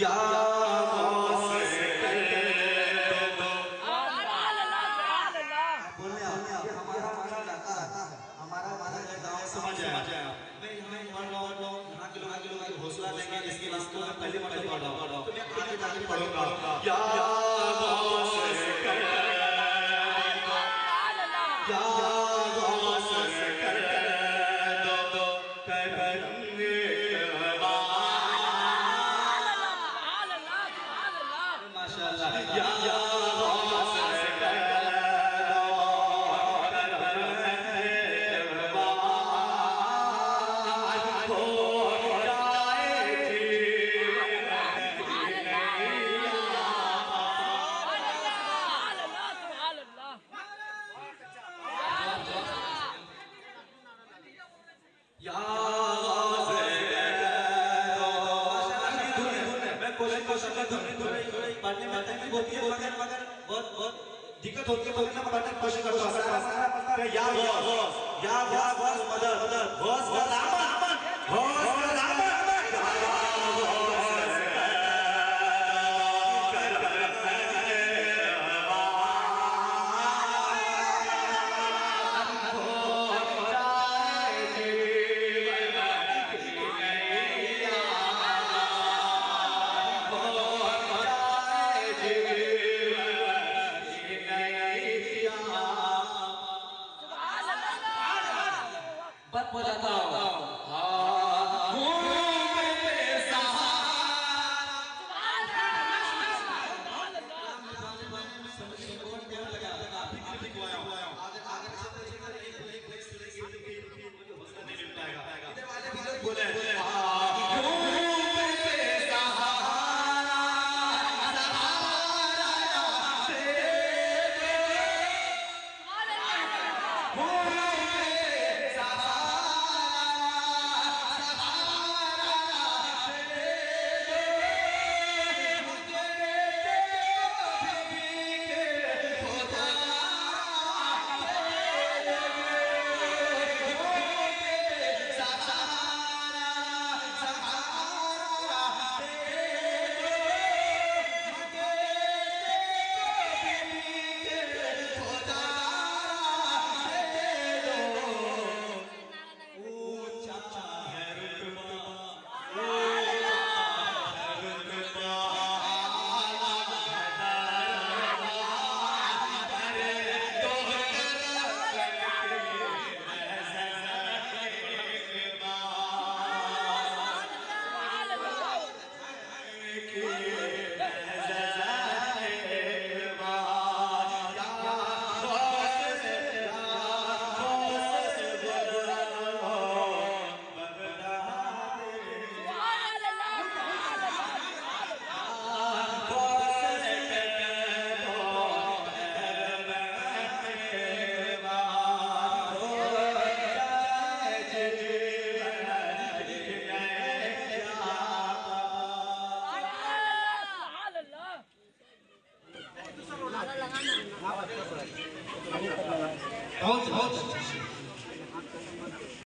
या समझ आया। मैं यहाँ पढ़ रहा हूँ, यहाँ के लोग हौसला देंगे, इसके वास्तव में पहली बार पढ़ रहा हूँ, तो मैं आगे जाके पढ़ूंगा। या माशाअल्लाह बहुत दिक्कत होती है, पढ़ने में पढ़ने की कोशिश करता हूं। या बताता हूँ के